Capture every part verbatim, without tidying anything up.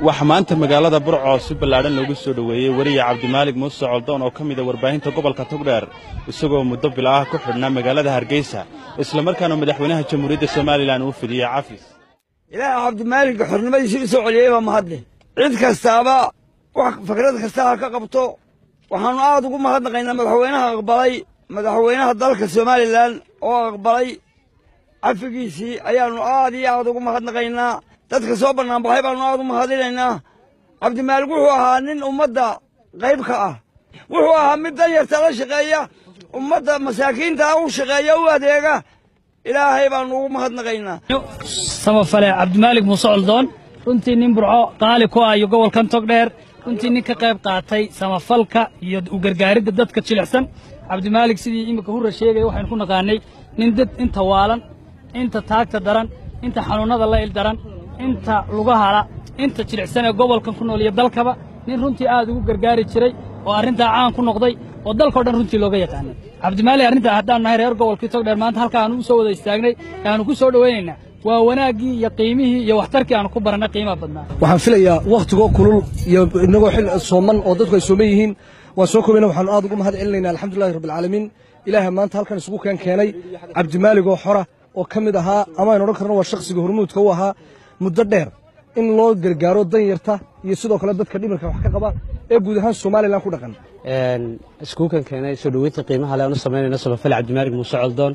waxa maanta magaalada Burco si ballaaran loogu soo dhaweeyay wariye Cabdimaalik Muuse Coldoon oo kamid ah warbaahinta gobolka Togdheer isagoo muddo bil ah ku xidhnaa magaalada Hargeysa isla markaana madaxweynaha Jamhuuriyadda Soomaaliland uu fidiyay cafis ilaa Cabdimaalik xornimadiisa soo celiyay ma hadle cid kastaaba wax fikrad kasta ka qabto waxaan aad ugu mahadnaqaynaa madaxweynaha aqbalay madaxweynaha dalka Soomaaliland oo aqbalay cafigiisii ayaanu aad iyo aad ugu mahadnaqaynaa dadka soo banaan baxay baanu aad u mahadinaynaa Cabdimaalik wuxuu ahaa nin ummadda qayb ka ah wuxuu ahaa mid danyarta la shaqeeya ummadda masaakiinta u shaqeeya u adeega ilaahay baanu ugu mahadnaqaynaa samafale Cabdimaalik Muuse Coldoon runtii nin Burco qaali ku ah gobolkan Togdheer runtii nin ka qayb qaatay samafalka iyo u gargaaridda dadka jilicsan Cabdimaalik sidii imika hore sheegay waxaan ku naqaanay nin dad inta waalan inta taagta daran inta xanuunada la il daran inta lugaha inta jilicsan ee gobolkan ku nool iyo dalkaba nin runtii aad ugu gargaari jiray oo arinta caan ku noqday oo dalka dhan runtii looga yaqaan Cabdimaalik arinta haddaan nahay reer gobolka Togdheer maanta halka aanu soo wada istaagnay aanu ku soo dhaweynaa waa wanaagii iyo qiimihii iyo waxtarkii aanu ku baranay qiimaha badnaa waxaan filayaa waqtiga kulul iyo inagoo xil sooman oo dadku ay sooman yihiin waa soo koobnaa waxaan aad ugu mahad celinaynaa alxamdulillahi rabbil caalamiin ilaahay maanta halkan isugu keen keenay Cabdimaalik oo xora oo kamid ahaa ama aan oran karno waa shakhsiga hormuudka u ahaa muddo dheer in loo gargaaro danyarta iyo sidoo kale dadka dhimirka wax ka qaba ee guud ahaan Soomaaliland ku dhaqan een isku kan keenay soo dhaweynta qiimaha leh oo sameeyay samafal Cabdimaalik Muuse Coldoon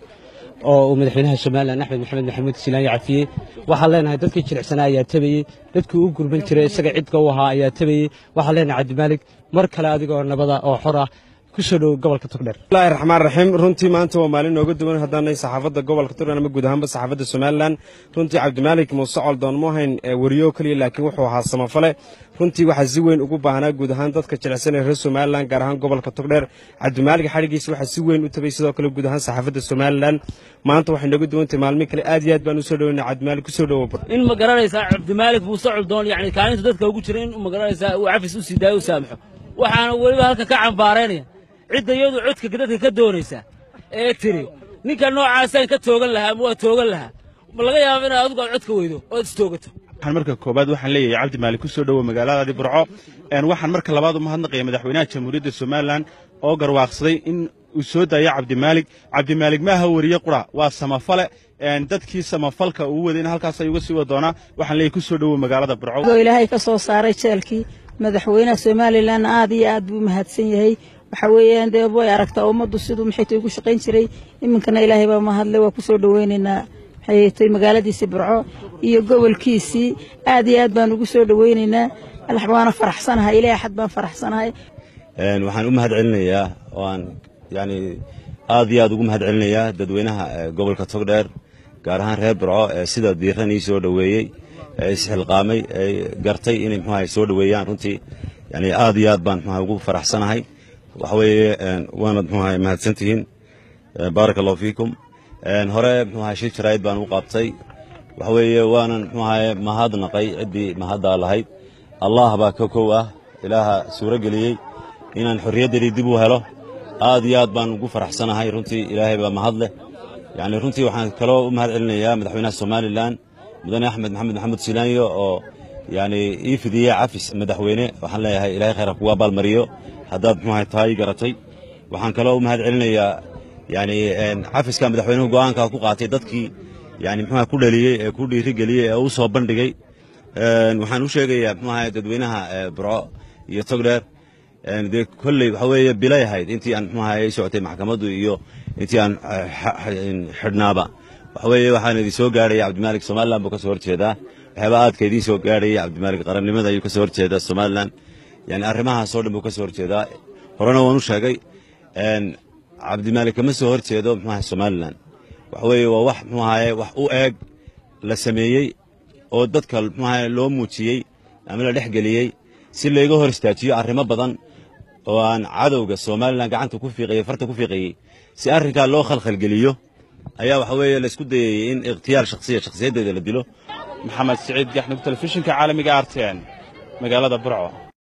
oo madaxweynaha Soomaaliland Axmed Maxamed Maxamuud Silaan cafiyay waxa leenahay dadkii jilicsanaa ayaa tabayay dadkii u gurban jiray isaga cid ka u ahaa ayaa tabayay waxa leenahay Cabdimaalik mar kale adigoo nabada oo xor ah ku soo dhow gobolka Togdheer Bismillahir Rahmaanir Rahiim runtii maanta waa maalin nooga duwan haddaanay saxaafadda gobolka Togdheer ama guud ahaanba saxaafadda Soomaaliland runtii Cabdimaalik Muuse Coldoon ma ahayn wariyo kaliya laakiin wuxuu ahaa samafale runtii waxa si weyn ugu baahnaa guud ahaan dadka jilicsan ee reer Soomaaliland gaar ahaan gobolka Togdheer Cabdimaalik xarigiisa waxa si weyn u tabay sidoo kale guud ahaan saxaafadda Soomaaliland maanta waxay nooga duwan tahay maalmin kale aad iyo aad baan u soo dhaweynaa Cabdimaalik ku soo dhawo in ma garanaysaa Cabdimaalik Muuse Coldoon yani kaalinta dadka ugu jira in ma garanaysaa uu cafis u sidaayo u saamaxo waxaana waliba halka ka cambaareenaya cidda iyadu codka dadka ka doonaysa ee tiri ninka noocaas aan ka toogan lahaa waa toogan lahaa ma laga yaabo in aad codka weydo oo istoogato waxaan marka koobaad waxaan leeyahay Cabdimaalik ku soo dhawo magaalada Burco een waxaan marka labaad u mahadnaqayaa madaxweynaha Jamhuuriyadda Soomaaliland oo garwaaqsaday in uu soo daayo Cabdimaalik Cabdimaalik ma aha wariye qura waa samafale een dadkii samafalka uu waday in halkaas ay uga sii wadoona waxaan leeyahay ku soo dhawo magaalada Burco ilaahay ka soo saaray jeelkii madaxweynaha Soomaaliland aad iyo aad buu mahadsan yahay waxa weeyaan dee way aragtaa ummaddu sidoo maxay tay ugu shaqayn jiray iminkana ilaahay baa ma hadlay waa ku soo dhaweynaynaa maxay tay magaaladiisa Burco iyo gobolkiisii aad iyo aad baan ugu soo dhaweynaynaa alxabaana faraxsanahay ilaahay xad baan faraxsanahay een waxaan u mahad celinayaa waan yaani aad iyo aad ugu mahad celinayaa dadweynaha gobolka Togdheer gaar ahaan reer Burco ee sida diiran ii soo dhaweeyay ee isxilqaamay ee gartay inay maxay soo dhaweeyaan runtii yaani aad iyo aad baan maxay ugu faraxsanahay waxweeye waana maxay mahadsantihiin barakallahu fiikum een hore maxay shir jarayd baan u qabtay waxweeye waana maxay mahadnaqay cidii mahadda lahayd Allah baa ka koow ah ilaaha suura galiyay inaan xorriyadeedii dib u helo aad iyo aad baan ugu faraxsanahay runtii ilaahay baa mahad leh yaani runtii waxaan kale u mahad celinayaa madaxweynaha Soomaaliland mudane Axmed Maxamed Maxamuud Silaan oo yaani ii fidiyay cafis madaxweyne waxaan leeyahay ilaahay khayr ku abaal mariyo haddaad maxay tahay garatay waxaan kale u mahad celinayaa yaani cafiska madaxweynuhu go'aanka ku qaatay dadkii yaani maxay ku dhaliyay ee ku dhiiri galiyay ee uu soo bandhigay een waxaan u sheegayaa maxay dadweynaha Burco iyo Togdheer een de kulli waxa weeye bilay ahayd intii aan maxay socotay maxkamaddu iyo intii aan xidhnaaba waxa weeye waxaan idin soo gaaray Cabdimaalik Soomaaliland buu ka soo horjeedaa waxba aadka idin soo gaaray Cabdimaalik qarannimada ayuu ka soo horjeedaa Soomaaliland يعني arrimaha soo dhan buu ka soo horjeedaa horena waan u sheegay een Cabdimaalik kama soo horjeedo maxaa Soomaaliland waxa weeye waa wax maxaa wax u eeg la sameeyay oo dadka maxaa loo muujiyay ama la dhaxgaliyay si leega hor istaajiyo arrimo badan oo aan cadawga Soomaaliland gacanta ku fiiqay farta ku fiiqay si arrinka loo khalkhal geliyo ayaa waxa weeye la isku dayay in ikhtiyaar shakhsiya shakhsiyadeeda la dilo Maxamed Saciid Gaxnug telefishinka caalamiga R T N magaalada Burco.